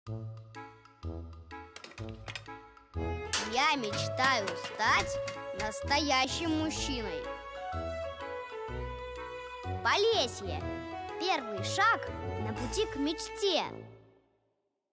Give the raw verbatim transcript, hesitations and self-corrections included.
Я мечтаю стать настоящим мужчиной. Полесье. Первый шаг на пути к мечте.